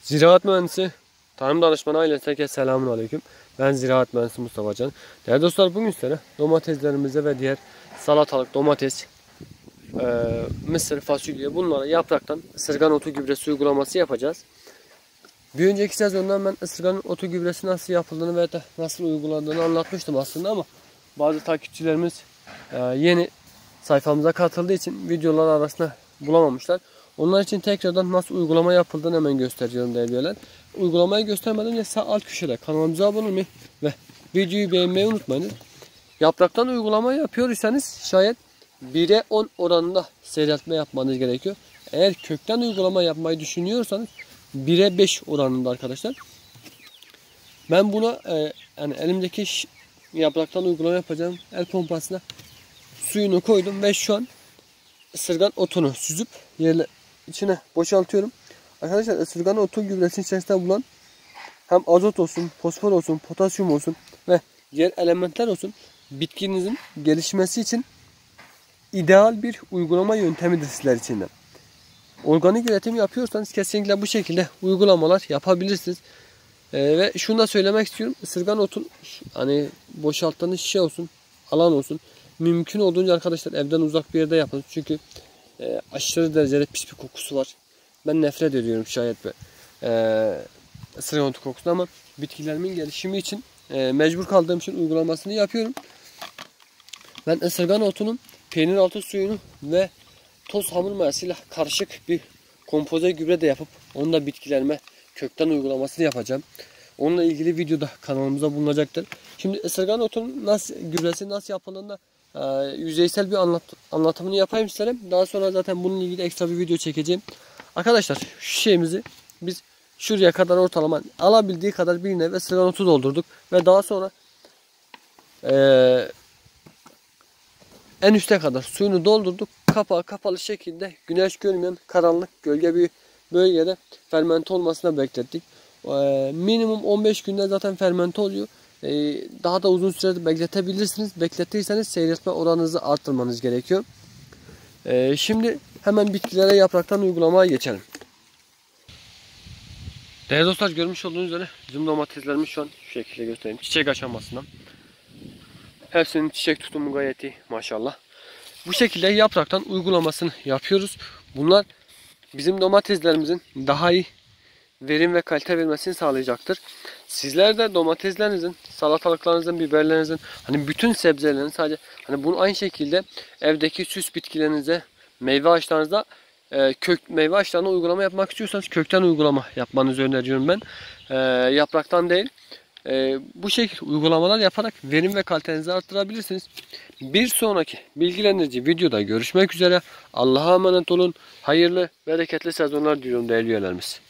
Ziraat mühendisi, tarım danışmanı ailesine selamun aleyküm. Ben ziraat mühendisi Mustafa Can. Değerli dostlar, bugün size domateslerimize ve diğer salatalık, domates, mısır, fasulye, bunlara yapraktan ısırgan otu gübresi uygulaması yapacağız. Bir önceki sezondan ben ısırgan otu gübresi nasıl yapıldığını ve de nasıl uygulandığını anlatmıştım aslında, ama bazı takipçilerimiz yeni sayfamıza katıldığı için videolar arasında bulamamışlar. Onlar için tekrardan nasıl uygulama yapıldığını hemen gösteriyorum değerli üyeler. Uygulamayı göstermeden önce sağ alt köşede kanalımıza abone olmayı ve videoyu beğenmeyi unutmayın. Yapraktan uygulama yapıyorsanız şayet 1'e 10 oranında seyreltme yapmanız gerekiyor. Eğer kökten uygulama yapmayı düşünüyorsanız 1'e 5 oranında arkadaşlar. Ben buna yani elimdeki yapraktan uygulama yapacağım el pompasına suyunu koydum ve şu an ısırgan otunu süzüp yerine içine boşaltıyorum. Arkadaşlar, ısırgan otu gübresinin içerisinde bulunan hem azot olsun, fosfor olsun, potasyum olsun ve diğer elementler olsun bitkinizin gelişmesi için ideal bir uygulama yöntemidir sizler için de. Organik üretim yapıyorsanız kesinlikle bu şekilde uygulamalar yapabilirsiniz. Ve şunu da söylemek istiyorum. Isırgan otun hani boşalttığınız şişe olsun, alan olsun, mümkün olduğunca arkadaşlar evden uzak bir yerde yapın. Çünkü aşırı derecede pis bir kokusu var. Ben nefret ediyorum şayet ısırgan otu kokusunu, ama bitkilerimin gelişimi için mecbur kaldığım için uygulamasını yapıyorum. Ben ısırgan otunun peynir altı suyunu ve toz hamur mayasıyla karışık bir kompoze gübre de yapıp onu da bitkilerime kökten uygulamasını yapacağım. Onunla ilgili videoda kanalımıza bulunacaktır. Şimdi ısırgan otunun gübresi nasıl yapıldığında yüzeysel bir anlatımını yapayım size. Daha sonra zaten bununla ilgili ekstra bir video çekeceğim. Arkadaşlar, şu şeyimizi biz şuraya kadar ortalama alabildiği kadar bir neve ısırgan otu doldurduk ve daha sonra en üste kadar suyunu doldurduk. Kapağı kapalı şekilde güneş görmeyen karanlık gölge bir bölgede fermente olmasına beklettik. Minimum 15 günde zaten fermente oluyor. Daha da uzun sürede bekletebilirsiniz. Beklettiyseniz seyretme oranınızı arttırmanız gerekiyor. Şimdi hemen bitkilere yapraktan uygulamaya geçelim. Değerli dostlar, görmüş olduğunuz üzere bizim domateslerimiz şu an şu şekilde göstereyim. Çiçek aşamasından. Hepsinin çiçek tutumu gayet iyi maşallah. Bu şekilde yapraktan uygulamasını yapıyoruz. Bunlar bizim domateslerimizin daha iyi verim ve kalite vermesini sağlayacaktır. Sizler de domateslerinizin, salatalıklarınızın, biberlerinizin, hani bütün sebzelerin, sadece hani bunu aynı şekilde evdeki süs bitkilerinize, meyve ağaçlarınıza meyve ağaçlarına uygulama yapmak istiyorsanız kökten uygulama yapmanızı öneriyorum ben. Yapraktan değil. Bu şekilde uygulamalar yaparak verim ve kalitenizi arttırabilirsiniz. Bir sonraki bilgilendirici videoda görüşmek üzere. Allah'a emanet olun. Hayırlı, bereketli sezonlar diliyorum değerli üyelerimiz.